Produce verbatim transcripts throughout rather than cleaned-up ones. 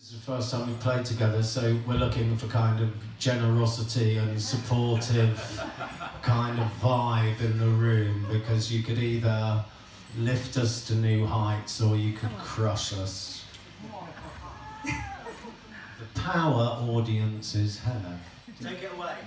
It's the first time we played together, so we're looking for kind of generosity and supportive kind of vibe in the room, because you could either lift us to new heights or you could crush us. The power audiences have. Take it away.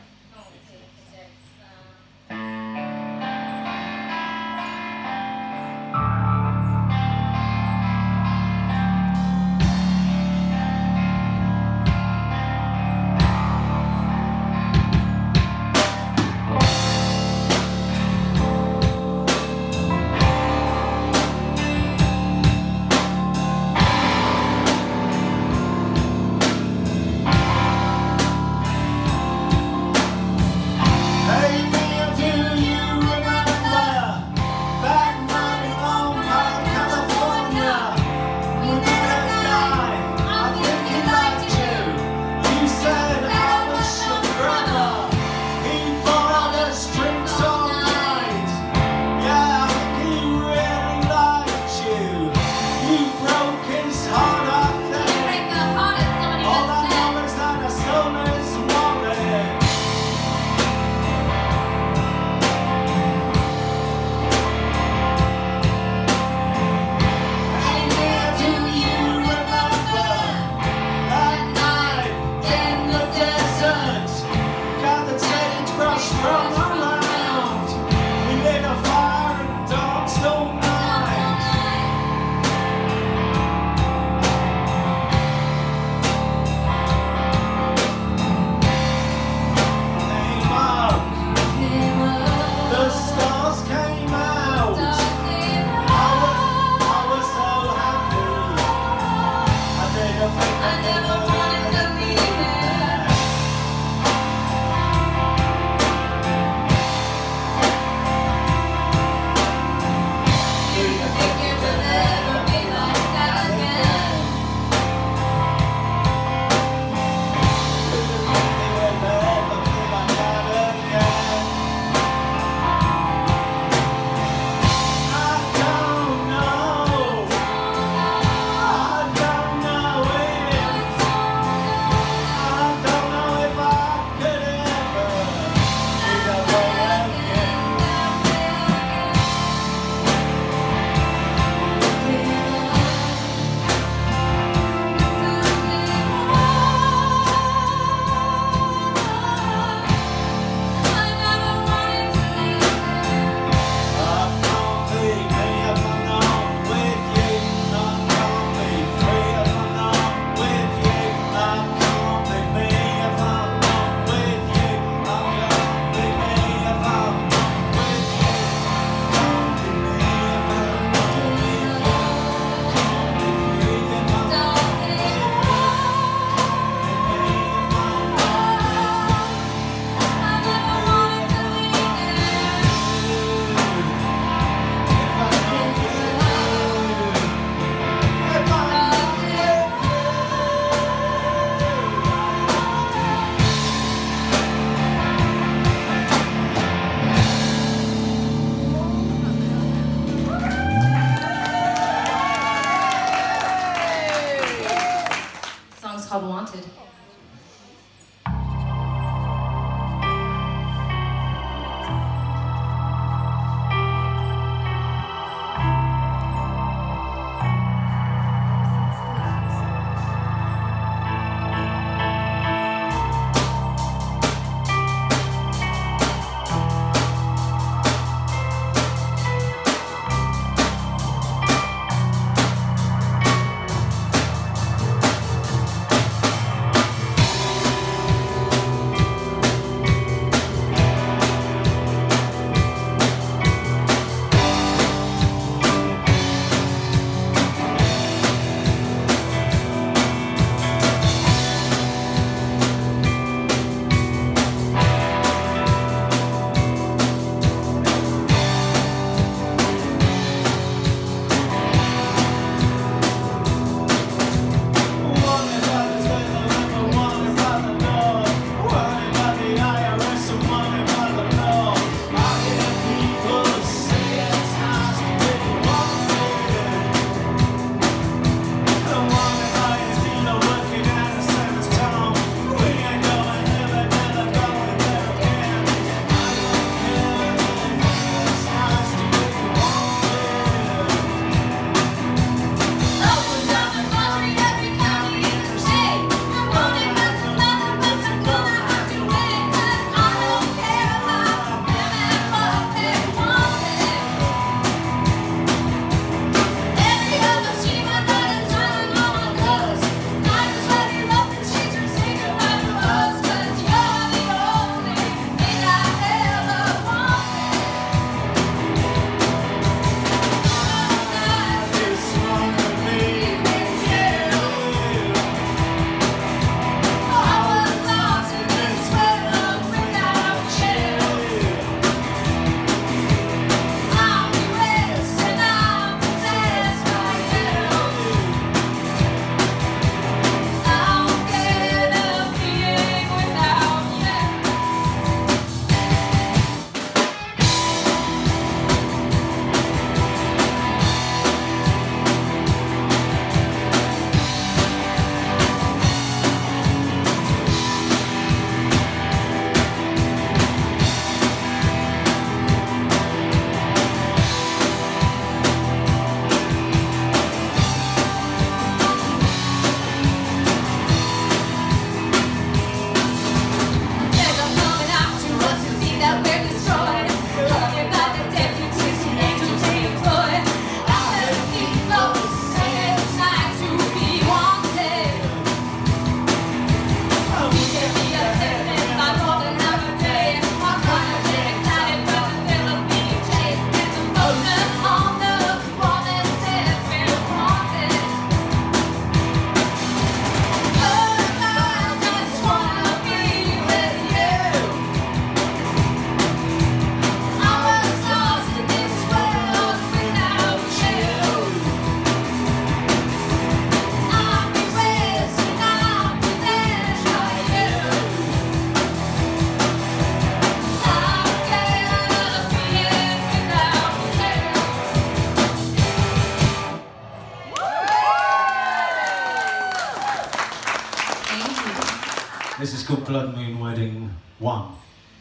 This is called Blood Moon Wedding one.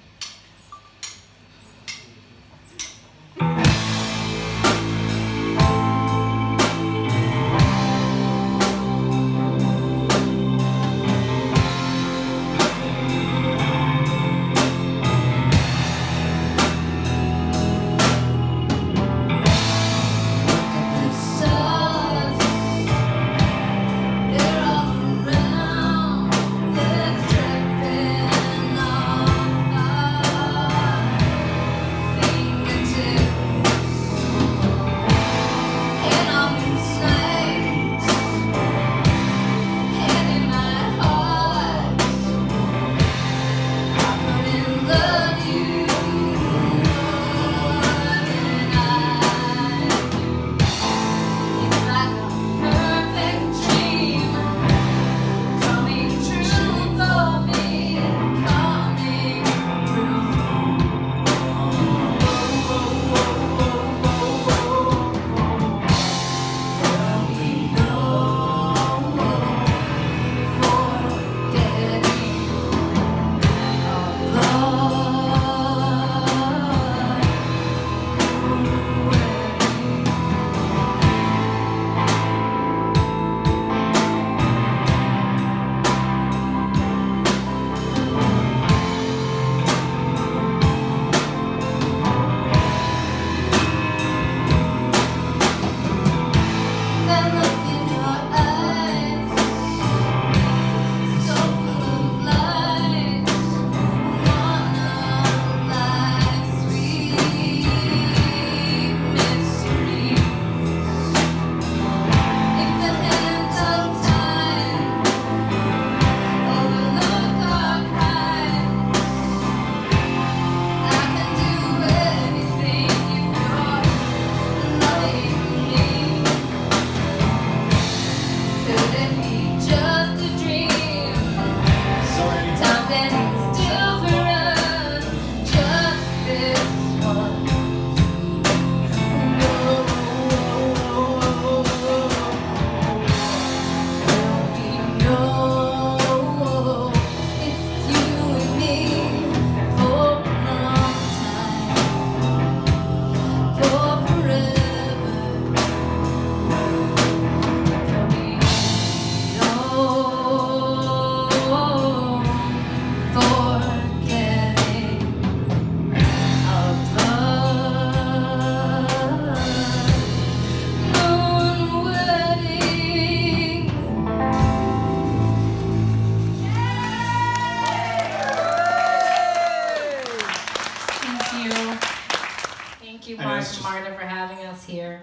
Marta for having us here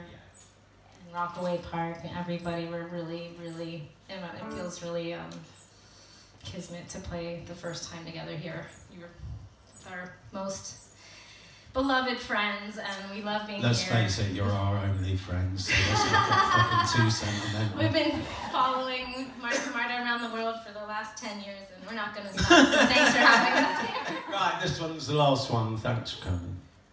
in Rockaway Park. Everybody, we're really, really, it feels really um, kismet to play the first time together here. You're our most beloved friends, and we love being Let's here. Let's face it, you're our only friends, so that's not fucking too sentimental. We've been following Marta Marta around the world for the last ten years, and we're not going to stop, so thanks for having us here. Right, this one's the last one. Thanks for coming.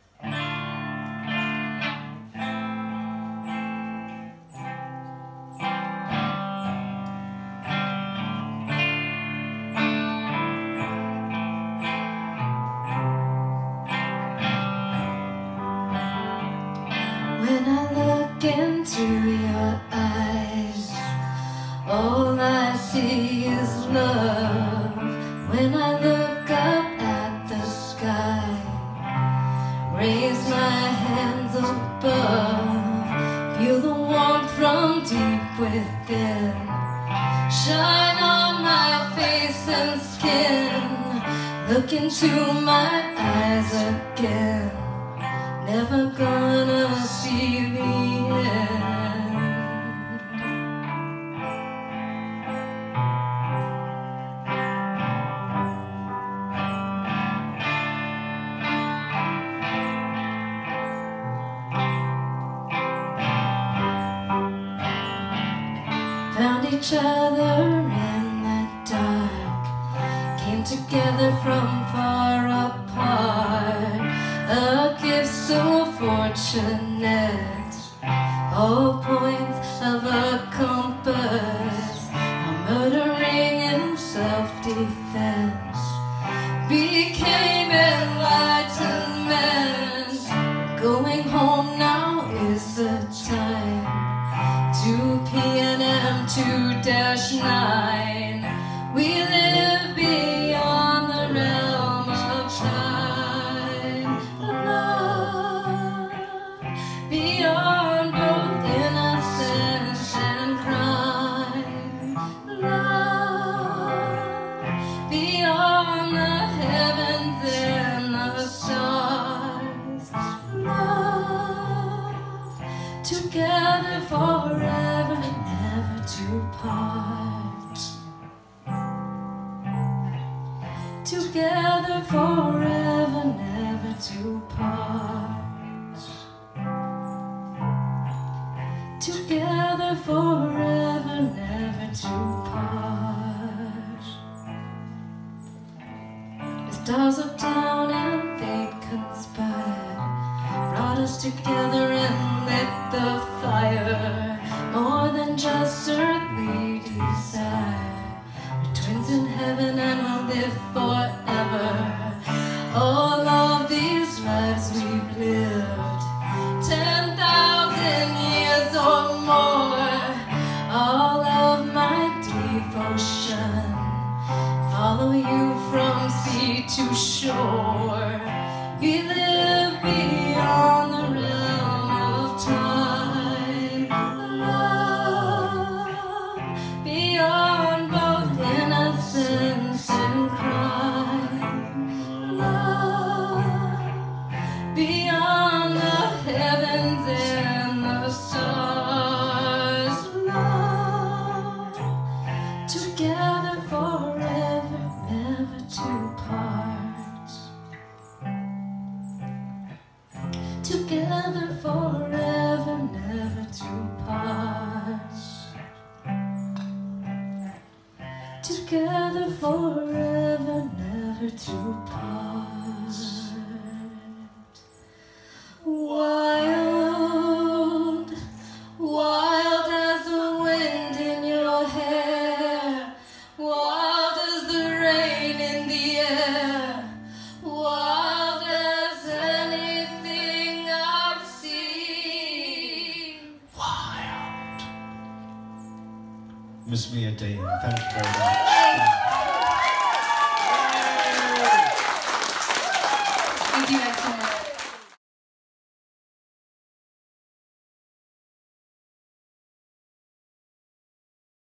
When I look into your eyes, all I see is love. When I look up at the sky, raise my hands above, feel the warmth from deep within, shine on my face and skin, look into my eyes again. Never gonna see the end. Found each other in the dark, came together from far apart. A gift so fortunate, all points of a compass, a murdering in self-defense. two dash nine. We live beyond the realm of time. Love beyond both innocence and crime. Love beyond the heavens and the stars. Love together forever, never to part. Together forever, never to part. Together forever, never to part. The stars looked down and fate conspired, brought us together and lit the fire. More than just earthly desire, we're twins in heaven and we'll live forever. All of these lives we've lived, ten thousand years or more. All of my devotion, follow you from sea to shore. We live beyond the realm of time. Love beyond both innocence and crime. Love beyond the heavens and the stars. Love together forever, never to part. Together forever, never to part. Together forever, never to part. Wild, wild as the wind in your hair, wild as the rain in the air, wild as anything I've seen. Wild. Miss Mia Dean, thank you very much. Thank you guys so much.